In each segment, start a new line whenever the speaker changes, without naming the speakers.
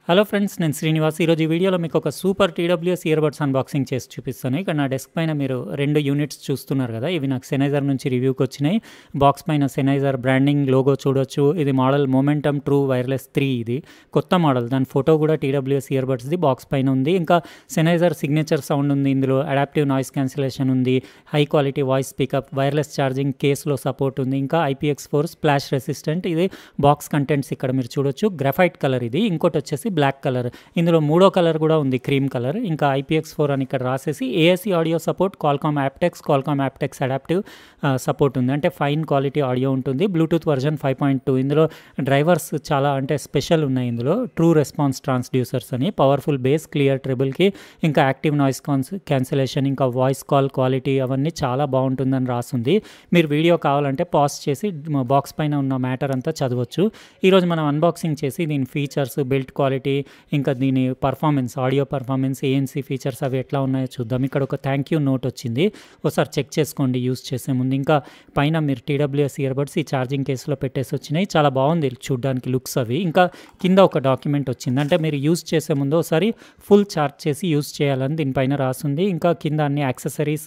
Hello friends, నేను శ్రీనివాస్. ఈరోజు ఈ వీడియోలో మీకు ఒక సూపర్ టీడబ్ల్యూఎస్ ఇయర్బడ్స్ అన్బాక్సింగ్ చేసి చూపిస్తాను. ఇక్కడ నా డెస్క్ పైన మీరు 2 యూనిట్స్ చూస్తున్నారు కదా, ఇవి నాకు సెనైజర్ నుంచి రివ్యూకి వచ్చినాయి. బాక్స్ పైన సెనైజర్ బ్రాండింగ్ లోగో చూడొచ్చు. ఇది మోడల్ మొమెంటమ్ ట్రూ వైర్లెస్ 3. ఇది కొత్త మోడల్, దాని ఫోటో కూడా టీడబ్ల్యూఎస్ ఇయర్బడ్స్ది బాక్స్ పైన ఉంది. ఇంకా సెనైజర్ సిగ్నేచర్ సౌండ్ ఉంది, ఇందులో అడాప్టివ్ నాయిస్ క్యాన్సిలేషన్ ఉంది, high quality voice pickup, wireless charging కేస్లో సపోర్ట్ ఉంది, ఇంకా IPX4 స్ప్లాష్ రెసిస్టెంట్. ఇది బాక్స్ కంటెంట్స్ ఇక్కడ మీరు చూడొచ్చు. గ్రాఫైట్ కలర్ ఇది. ఇంకోటి వచ్చేసి బ్లాక్ కలర్. ఇందులో మూడో కలర్ కూడా ఉంది, క్రీమ్ కలర్. ఇంకా IPX4 అని ఇక్కడ రాసేసి AAC audio support, Qualcomm aptX adaptive support ఉంది. అంటే ఫైన్ క్వాలిటీ ఆడియో ఉంటుంది. Bluetooth version 5.2. ఇందులో డ్రైవర్స్ చాలా అంటే స్పెషల్ ఉన్నాయి. ఇందులో ట్రూ రెస్పాన్స్ ట్రాన్స్డ్యూసర్స్ అని, పవర్ఫుల్ బేస్, క్లియర్ ట్రిబుల్కి, ఇంకా యాక్టివ్ నాయిస్ క్యాన్సిలేషన్, ఇంకా వాయిస్ కాల్ క్వాలిటీ అవన్నీ చాలా బాగుంటుందని రాస్తుంది. మీరు వీడియో కావాలంటే పాజ్ చేసి బాక్స్ పైన ఉన్న మ్యాటర్ అంతా చదవచ్చు. ఈరోజు మనం అన్బాక్సింగ్ చేసి దీని ఫీచర్స్, బిల్డ్ క్వాలిటీ, ఇంకా దీని performance, audio performance, ANC features అవి ఎట్లా ఉన్నాయో చూద్దాం. ఇక్కడ ఒక థ్యాంక్ యూ నోట్ వచ్చింది, ఒకసారి చెక్ చేసుకోండి యూస్ చేసే ముందు. ఇంకా పైన మీరు TWS ఇయర్బడ్స్ ఈ ఛార్జింగ్ కేసులో పెట్టేసి వచ్చినాయి. చాలా బాగుంది చూడడానికి లుక్స్ అవి. ఇంకా కింద ఒక డాక్యుమెంట్ వచ్చింది, అంటే మీరు యూస్ చేసే ముందు ఒకసారి ఫుల్ ఛార్జ్ చేసి యూస్ చేయాలని దీనిపైన రాస్తుంది. ఇంకా కింద అన్ని యాక్సెసరీస్,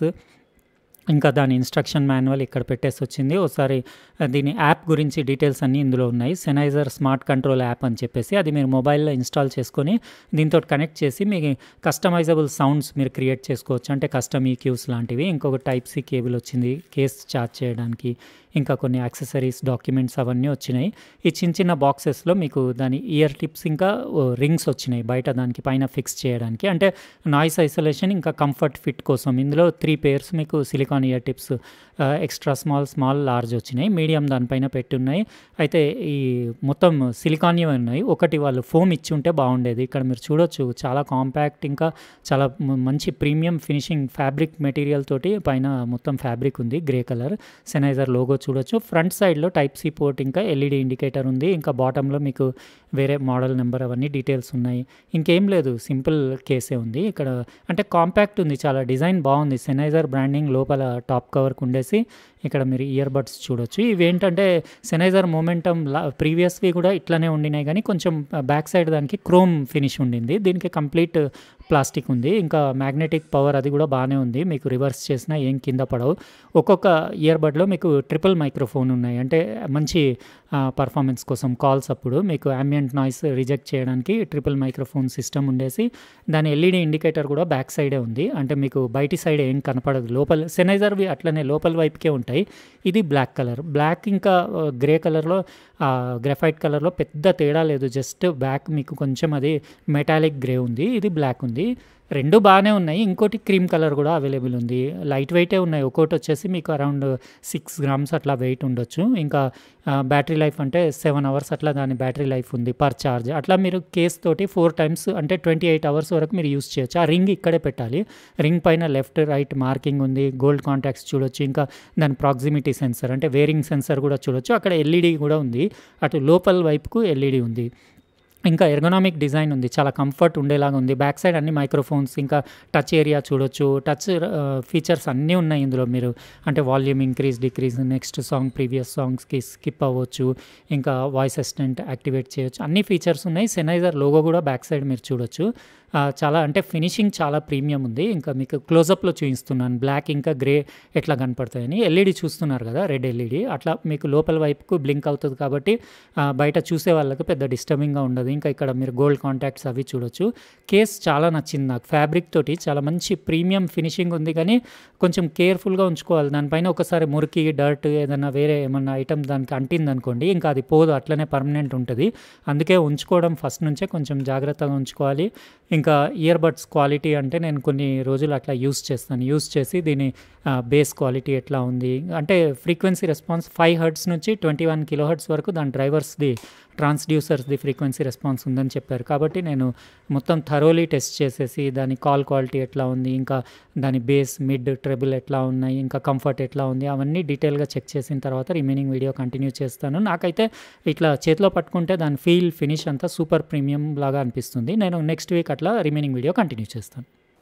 ఇంకా దాని ఇన్స్ట్రక్షన్ మాన్యువల్ ఇక్కడ పెట్టేసి వచ్చింది. ఒకసారి దీని యాప్ గురించి డీటెయిల్స్ అన్నీ ఇందులో ఉన్నాయి. సెనైజర్ స్మార్ట్ కంట్రోల్ యాప్ అని చెప్పేసి, అది మీరు మొబైల్లో ఇన్స్టాల్ చేసుకొని దీంతో కనెక్ట్ చేసి మీ కస్టమైజబుల్ సౌండ్స్ మీరు క్రియేట్ చేసుకోవచ్చు. అంటే కస్టమ్ EQs లాంటివి. ఇంకొక Type-C కేబుల్ వచ్చింది కేస్ ఛార్జ్ చేయడానికి. ఇంకా కొన్ని యాక్సెసరీస్, డాక్యుమెంట్స్ అవన్నీ వచ్చినాయి. ఈ చిన్న చిన్న బాక్సెస్లో మీకు దాని ఇయర్ టిప్స్, ఇంకా రింగ్స్ వచ్చినాయి బయట దానికి పైన ఫిక్స్ చేయడానికి, అంటే నాయిస్ ఐసోలేషన్ ఇంకా కంఫర్ట్ ఫిట్ కోసం. ఇందులో 3 పేర్స్ మీకు silicone ear tips, extra small, large వచ్చినాయి. మీడియం దానిపైన పెట్టున్నాయి. అయితే ఈ మొత్తం సిలికాన్యే ఉన్నాయి. ఒకటి వాళ్ళు ఫోమ్ ఇచ్చి ఉంటే బాగుండేది. ఇక్కడ మీరు చూడొచ్చు, చాలా కాంపాక్ట్, ఇంకా చాలా మంచి ప్రీమియం ఫినిషింగ్ ఫ్యాబ్రిక్ మెటీరియల్ తోటి పైన మొత్తం ఫ్యాబ్రిక్ ఉంది. గ్రే కలర్ సెనైజర్ లోగో చూడొచ్చు. ఫ్రంట్ సైడ్లో Type-C పోర్ట్, ఇంకా LED ఇండికేటర్ ఉంది. ఇంకా బాటంలో మీకు వేరే మోడల్ నెంబర్ అవన్నీ డీటెయిల్స్ ఉన్నాయి. ఇంకేం లేదు, సింపుల్ కేసే ఉంది ఇక్కడ. అంటే కాంపాక్ట్ ఉంది, చాలా డిజైన్ బాగుంది. సెనైజర్ బ్రాండింగ్ లోపల టాప్ కవర్కి ఉండేసి ఇక్కడ మీరు ఇయర్ బడ్స్ చూడొచ్చు. ఇవి ఏంటంటే సెనైజర్ మొమెంటమ్ ప్రీవియస్వి కూడా ఇట్లానే ఉండినాయి, కానీ కొంచెం బ్యాక్ సైడ్ దానికి క్రోమ్ ఫినిష్ ఉండింది. దీనికి కంప్లీట్ ప్లాస్టిక్ ఉంది. ఇంకా మ్యాగ్నెటిక్ పవర్ అది కూడా బాగానే ఉంది. మీకు రివర్స్ చేసినా ఏం కింద పడవు. ఒక్కొక్క ఇయర్ బడ్లో మీకు ట్రిపుల్ మైక్రోఫోన్ ఉన్నాయి, అంటే మంచి పర్ఫార్మెన్స్ కోసం. కాల్స్ అప్పుడు మీకు ambient నాయిస్ రిజెక్ట్ చేయడానికి ట్రిపుల్ మైక్రోఫోన్ సిస్టమ్ ఉండేసి, దాని LED ఇండికేటర్ కూడా బ్యాక్ సైడే ఉంది. అంటే మీకు బయటి సైడ్ ఏం కనపడదు. లోపల సెనైజర్వి అట్లనే లోపల వైపుకే ఉంటాయి. ఇది బ్లాక్ కలర్. బ్లాక్ ఇంకా గ్రే కలర్లో, గ్రాఫైట్ కలర్లో పెద్ద తేడా లేదు. జస్ట్ బ్యాక్ మీకు కొంచెం అది మెటాలిక్ గ్రే ఉంది, ఇది బ్లాక్ ఉంది. రెండు బాగానే ఉన్నాయి. ఇంకోటి క్రీమ్ కలర్ కూడా అవైలబుల్ ఉంది. లైట్ వెయిటే ఉన్నాయి. ఒక్కోటి వచ్చేసి మీకు అరౌండ్ 6 grams అట్లా వెయిట్ ఉండొచ్చు. ఇంకా బ్యాటరీ లైఫ్ అంటే 7 hours అట్లా దాని బ్యాటరీ లైఫ్ ఉంది పర్ ఛార్జ్. అట్లా మీరు కేస్ తోటి 4 times అంటే 28 hours వరకు మీరు యూస్ చేయొచ్చు. ఆ రింగ్ ఇక్కడే పెట్టాలి. రింగ్ పైన లెఫ్ట్ రైట్ మార్కింగ్ ఉంది. గోల్డ్ కాంటాక్ట్స్ చూడొచ్చు. ఇంకా దాని ప్రాక్సిమిటీ సెన్సర్ అంటే వేరింగ్ సెన్సర్ కూడా చూడొచ్చు. అక్కడ LED కూడా ఉంది. అటు లోపల వైపుకు LED ఉంది. ఇంకా ఎర్గనామిక్ డిజైన్ ఉంది, చాలా కంఫర్ట్ ఉండేలాగా ఉంది. బ్యాక్ సైడ్ అన్ని మైక్రోఫోన్స్, ఇంకా టచ్ ఏరియా చూడొచ్చు. టచ్ ఫీచర్స్ అన్నీ ఉన్నాయి ఇందులో. మీరు అంటే volume increase, decrease, next song previous సాంగ్స్కి స్కిప్ అవ్వచ్చు. ఇంకా వాయిస్ అసిస్టెంట్ యాక్టివేట్ చేయొచ్చు. అన్ని ఫీచర్స్ ఉన్నాయి. సెనైజర్ లోగో కూడా బ్యాక్ సైడ్ మీరు చూడొచ్చు. చాలా అంటే ఫినిషింగ్ చాలా ప్రీమియం ఉంది. ఇంకా మీకు క్లోజప్లో చూపిస్తున్నాను బ్లాక్ ఇంకా గ్రే ఎట్లా కనపడతాయని. LED చూస్తున్నారు కదా, రెడ్ LED అట్లా మీకు లోపల వైపుకు బ్లింక్ అవుతుంది. కాబట్టి బయట చూసే వాళ్ళకి పెద్ద డిస్టర్బింగ్గా ఉండదు. ఇంకా ఇక్కడ మీరు గోల్డ్ కాంటాక్ట్స్ అవి చూడొచ్చు. కేస్ చాలా నచ్చింది నాకు. ఫ్యాబ్రిక్ తోటి చాలా మంచి ప్రీమియం ఫినిషింగ్ ఉంది, కానీ కొంచెం కేర్ఫుల్గా ఉంచుకోవాలి. దానిపైన ఒకసారి మురికి, డర్ట్, ఏదైనా వేరే ఏమన్నా ఐటమ్ దానికి అంటింది అనుకోండి, ఇంకా అది పోదు, అట్లనే పర్మనెంట్ ఉంటుంది. అందుకే ఉంచుకోవడం ఫస్ట్ నుంచే కొంచెం జాగ్రత్తగా ఉంచుకోవాలి. ఇంకా ఇయర్ బడ్స్ క్వాలిటీ అంటే నేను కొన్ని రోజులు అట్లా యూస్ చేసి దీని బేస్ క్వాలిటీ ఎట్లా ఉంది అంటే ఫ్రీక్వెన్సీ రెస్పాన్స్ 5 Hz నుంచి 21 kHz వరకు దాని డ్రైవర్స్ది, ట్రాన్స్డ్యూసర్స్ది ఫ్రీక్వెన్సీ రెస్పాన్స్ ఉందని చెప్పారు. కాబట్టి నేను మొత్తం థరోలీ టెస్ట్ చేసేసి దాని కాల్ క్వాలిటీ ఎట్లా ఉంది, ఇంకా దాని బేస్, మిడ్, ట్రెబుల్ ఎట్లా ఉన్నాయి, ఇంకా కంఫర్ట్ ఎట్లా ఉంది, అవన్నీ డీటెయిల్గా చెక్ చేసిన తర్వాత రిమైనింగ్ వీడియో కంటిన్యూ చేస్తాను. నాకైతే ఇట్లా చేతిలో పట్టుకుంటే దాని ఫినిష్ అంతా సూపర్ ప్రీమియం లాగా అనిపిస్తుంది. నేను నెక్స్ట్ వీక్ అట్లా రిమైనింగ్ వీడియో కంటిన్యూ చేస్తాను.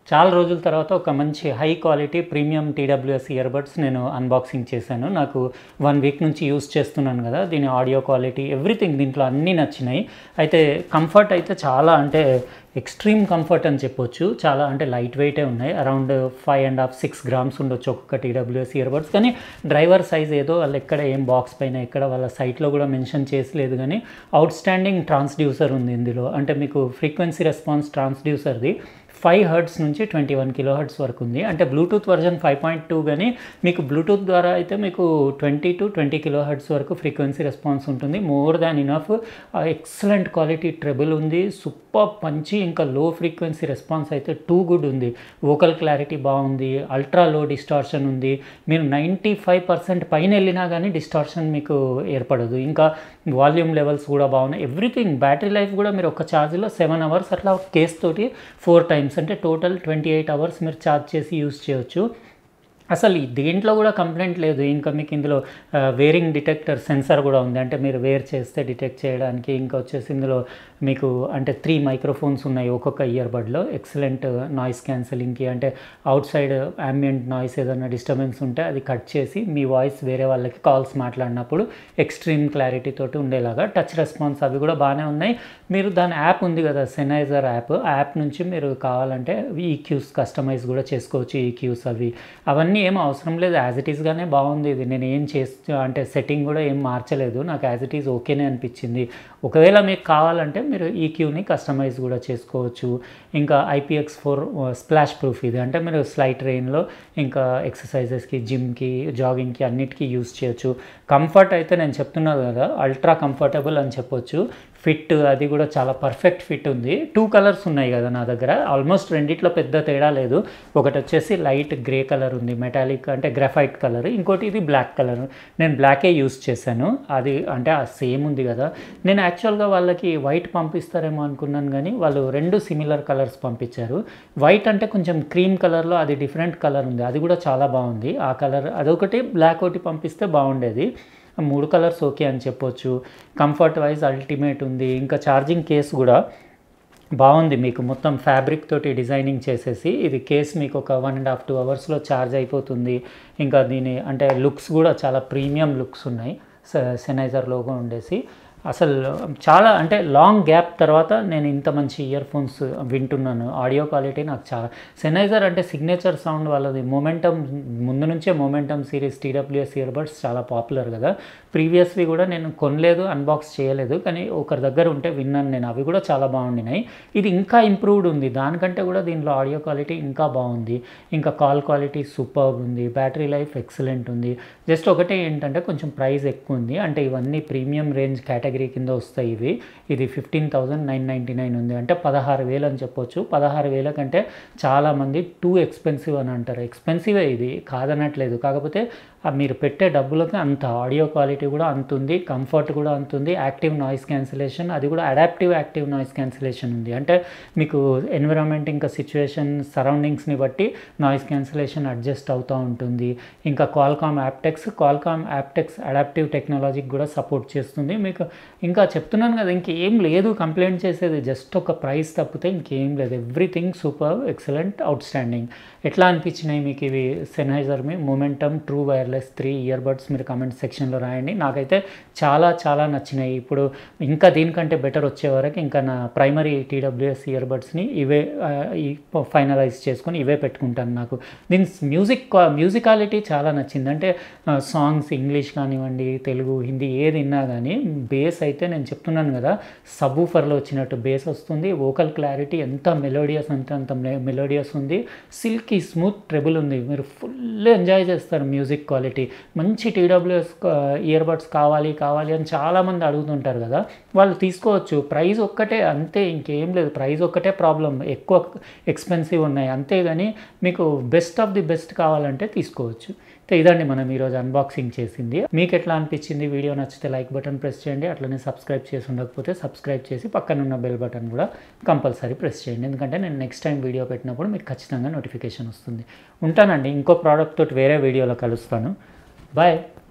చాలా రోజుల తర్వాత ఒక మంచి high quality premium TWS earbuds నేను అన్బాక్సింగ్ చేశాను. నాకు 1 వీక్ నుంచి యూస్ చేస్తున్నాను కదా, దీని ఆడియో క్వాలిటీ ఎవ్రీథింగ్ దీంట్లో అన్నీ నచ్చినాయి. అయితే కంఫర్ట్ అయితే చాలా అంటే ఎక్స్ట్రీమ్ కంఫర్ట్ అని చెప్పొచ్చు. చాలా అంటే లైట్ వెయిటే ఉన్నాయి. అరౌండ్ 5.5-6 గ్రామ్స్ ఉండొచ్చు ఒక్కొక్క టీడబ్ల్యూఎస్ ఇయర్బడ్స్. కానీ డ్రైవర్ సైజ్ ఏదో వాళ్ళు ఎక్కడ ఏం బాక్స్ పైన ఎక్కడ వాళ్ళ సైట్లో కూడా మెన్షన్ చేసలేదు. కానీ అవుట్ స్టాండింగ్ ట్రాన్స్డ్యూసర్ ఉంది ఇందులో. అంటే మీకు ఫ్రీక్వెన్సీ రెస్పాన్స్ ట్రాన్స్డ్యూసర్ది 5 హెర్ట్జ్ నుంచి 21 కిలో హెర్ట్జ్ వరకు ఉంది. అంటే బ్లూటూత్ వర్జన్ 5.2 కానీ మీకు బ్లూటూత్ ద్వారా అయితే మీకు 20 కిలో హెర్ట్జ్ వరకు ఫ్రీక్వెన్సీ రెస్పాన్స్ ఉంటుంది. More than enough. Excellent quality treble ఉంది, సూపర్ పంచి. ఇంకా లో ఫ్రీక్వెన్సీ రెస్పాన్స్ అయితే టూ గుడ్ ఉంది. వోకల్ క్లారిటీ బాగుంది, అల్ట్రా లో డిస్టార్షన్ ఉంది. మీరు 95% పైన వెళ్ళినా కానీ డిస్టార్షన్ మీకు ఏర్పడదు. ఇంకా వాల్యూమ్ లెవెల్స్ కూడా బాగున్నాయి. ఎవ్రీథింగ్. బ్యాటరీ లైఫ్ కూడా మీరు ఒక ఛార్జ్లో 7 అవర్స్ అట్లా కేస్ తోటి 4 టైమ్స్ అంటే టోటల్ 28 అవర్స్ మీరు ఛార్జ్ చేసి యూజ్ చేయొచ్చు. అసలు దేంట్లో కూడా కంప్లైంట్ లేదు. ఇంకా మీకు ఇందులో వేరింగ్ డిటెక్టర్ సెన్సార్ కూడా ఉంది. అంటే మీరు వేర్ చేస్తే డిటెక్ట్ చేయడానికి. ఇంకా వచ్చేసి ఇందులో మీకు అంటే 3 మైక్రోఫోన్స్ ఉన్నాయి ఒక్కొక్క ఇయర్బడ్లో. ఎక్సలెంట్ నాయిస్ క్యాన్సిలింగ్కి, అంటే అవుట్ సైడ్ ambient నాయిస్ ఏదైనా డిస్టర్బెన్స్ ఉంటే అది కట్ చేసి మీ వాయిస్ వేరే వాళ్ళకి కాల్స్ మాట్లాడినప్పుడు ఎక్స్ట్రీమ్ క్లారిటీ తోటి ఉండేలాగా. టచ్ రెస్పాన్స్ అవి కూడా బాగానే ఉన్నాయి. మీరు దాని యాప్ ఉంది కదా, సెన్నైజర్ యాప్, ఆ యాప్ నుంచి మీరు కావాలంటే ఈక్యూస్ కస్టమైజ్ కూడా చేసుకోవచ్చు. ఈక్యూస్ అవన్నీ ఏం అవసరం లేదు. యాజ్ ఇట్ ఈస్గానే బాగుంది ఇది. నేను ఏం అంటే సెట్టింగ్ కూడా ఏం మార్చలేదు. నాకు యాజ్ ఇట్ ఈజ్ ఓకేనే అనిపించింది. ఒకవేళ మీకు కావాలంటే మీరు ఈక్యూని కస్టమైజ్ కూడా చేసుకోవచ్చు. ఇంకా IPX4 స్ప్లాష్ ప్రూఫ్ ఇది. అంటే మీరు స్లైట్ రెయిన్లో ఇంకా ఎక్సర్సైజెస్కి, జిమ్కి, జాగింగ్కి అన్నిటికీ యూస్ చేయొచ్చు. కంఫర్ట్ అయితే నేను చెప్తున్నాను కదా, అల్ట్రా కంఫర్టబుల్ అని చెప్పొచ్చు. ఫిట్ అది కూడా చాలా పర్ఫెక్ట్ ఫిట్ ఉంది. 2 కలర్స్ ఉన్నాయి కదా నా దగ్గర. ఆల్మోస్ట్ రెండిట్లో పెద్ద తేడా లేదు. ఒకటి వచ్చేసి లైట్ గ్రే కలర్ ఉంది, మెటాలిక్ అంటే గ్రాఫైట్ కలర్. ఇంకోటి ఇది బ్లాక్ కలర్. నేను బ్లాకే యూస్ చేశాను. అది అంటే ఆ సేమ్ ఉంది కదా. నేను యాక్చువల్గా వాళ్ళకి వైట్ పంపిస్తారేమో అనుకున్నాను, కానీ వాళ్ళు 2 సిమిలర్ కలర్స్ పంపించారు. వైట్ అంటే కొంచెం క్రీమ్ కలర్లో అది డిఫరెంట్ కలర్ ఉంది, అది కూడా చాలా బాగుంది. ఆ కలర్ అదొకటి, బ్లాక్ ఒకటి పంపిస్తే బాగుండేది. 3 కలర్స్ ఓకే అని చెప్పొచ్చు. కంఫర్ట్ వైజ్ అల్టిమేట్ ఉంది. ఇంకా ఛార్జింగ్ కేస్ కూడా బాగుంది. మీకు మొత్తం ఫ్యాబ్రిక్ తోటి డిజైనింగ్ చేసేసి ఇది కేస్ మీకు ఒక 1.5-2 అవర్స్లో ఛార్జ్ అయిపోతుంది. ఇంకా దీని అంటే లుక్స్ కూడా చాలా ప్రీమియం లుక్స్ ఉన్నాయి. సెన్నైజర్ లోగో ఉండేసి అసలు చాలా అంటే లాంగ్ గ్యాప్ తర్వాత నేను ఇంత మంచి ఇయర్ ఫోన్స్ వింటున్నాను. ఆడియో క్వాలిటీ నాకు చాలా. సెన్నైజర్ అంటే సిగ్నేచర్ సౌండ్ వాళ్ళది. మొమెంటమ్ ముందు నుంచే మొమెంటమ్ సిరీస్ టీడబ్ల్యూఎస్ ఇయర్బడ్స్ చాలా పాపులర్ కదా. ప్రీవియస్వి కూడా నేను కొనలేదు, అన్బాక్స్ చేయలేదు, కానీ ఒకరి దగ్గర ఉంటే విన్నాను నేను. అవి కూడా చాలా బాగుండినాయి. ఇది ఇంకా ఇంప్రూవ్డ్ ఉంది దానికంటే కూడా. దీంట్లో ఆడియో క్వాలిటీ ఇంకా బాగుంది. ఇంకా కాల్ క్వాలిటీ సూపర్బ్ ఉంది. బ్యాటరీ లైఫ్ ఎక్సలెంట్ ఉంది. జస్ట్ ఒకటే ఏంటంటే కొంచెం ప్రైస్ ఎక్కువ ఉంది. అంటే ఇవన్నీ ప్రీమియం రేంజ్ కేటగిరీ కింద వస్తాయి ఇవి. ఇది 15,999 ఉంది. అంటే 16,000 అని చెప్పొచ్చు. 16,000 కంటే చాలామంది టూ ఎక్స్పెన్సివ్ అని అంటారు. ఎక్స్పెన్సివే ఇది, కాదనట్లేదు. కాకపోతే మీరు పెట్టే డబ్బులకి అంత ఆడియో క్వాలిటీ కూడా అంత ఉంది, కంఫర్ట్ కూడా అంత ఉంది. యాక్టివ్ నాయిస్ క్యాన్సిలేషన్, అది కూడా అడాప్టివ్ యాక్టివ్ నాయిస్ క్యాన్సిలేషన్ ఉంది. అంటే మీకు ఎన్విరాన్మెంట్ ఇంకా సిచ్యువేషన్ సరౌండింగ్స్ని బట్టి నాయిస్ క్యాన్సిలేషన్ అడ్జస్ట్ అవుతూ ఉంటుంది. ఇంకా క్వాల్కామ్ యాప్టెక్స్ అడాప్టివ్ టెక్నాలజీకి కూడా సపోర్ట్ చేస్తుంది. మీకు ఇంకా చెప్తున్నాను కదా, ఇంకేం లేదు కంప్లైంట్ చేసేది. జస్ట్ ఒక ప్రైస్ తప్పితే ఇంకేం లేదు. Everything super, excellent, outstanding. ఎట్లా అనిపించినాయి మీకు ఇవి Sennheiser momentum true wireless 3 earbuds? మీరు కమెంట్ సెక్షన్లో రాయండి. నాకైతే చాలా చాలా నచ్చినాయి. ఇప్పుడు ఇంకా దీనికంటే బెటర్ వచ్చే వరకు ఇంకా నా ప్రైమరీ టీడబ్ల్యూఎస్ ఇయర్బడ్స్ని ఇవే ఫైనలైజ్ చేసుకొని ఇవే పెట్టుకుంటాను. నాకు దీని మ్యూజికాలిటీ చాలా నచ్చింది. అంటే సాంగ్స్ ఇంగ్లీష్ కానివ్వండి, తెలుగు, హిందీ ఏది విన్నా కానీ బేస్ అయితే నేను చెప్తున్నాను కదా, సబూఫర్లో వచ్చినట్టు బేస్ వస్తుంది. వోకల్ క్లారిటీ ఎంత మెలోడియస్ అంటే అంత మెలోడియస్ ఉంది. సిల్కీ స్మూత్ ట్రెబుల్ ఉంది. మీరు ఫుల్ ఎంజాయ్ చేస్తారు మ్యూజిక్ క్వాలిటీ. మంచి టీడబ్ల్యూఎస్ ఇయర్బడ్స్ కావాలి అని చాలామంది అడుగుతుంటారు కదా, వాళ్ళు తీసుకోవచ్చు. ప్రైస్ ఒక్కటే అంతే, ఇంకేం లేదు. ప్రైస్ ఒక్కటే ప్రాబ్లం, ఎక్కువ ఎక్స్పెన్సివ్ ఉన్నాయి అంతేగాని మీకు బెస్ట్ ఆఫ్ ది బెస్ట్ కావాలంటే తీసుకోవచ్చు. ఇదండి మనం ఈరోజు అన్బాక్సింగ్ చేసింది. మీకు ఎట్లా అనిపించింది? వీడియో నచ్చితే లైక్ బటన్ ప్రెస్ చేయండి. అట్లనే సబ్స్క్రైబ్ చేసి ఉండకపోతే సబ్స్క్రైబ్ చేసి పక్కనున్న బెల్ బటన్ కూడా కంపల్సరీ ప్రెస్ చేయండి. ఎందుకంటే నేను నెక్స్ట్ టైం వీడియో పెట్టినప్పుడు మీకు ఖచ్చితంగా నోటిఫికేషన్ వస్తుంది. ఉంటానండి. ఇంకో ప్రోడక్ట్ తోటి వేరే వీడియోలో కలుస్తాను. బాయ్.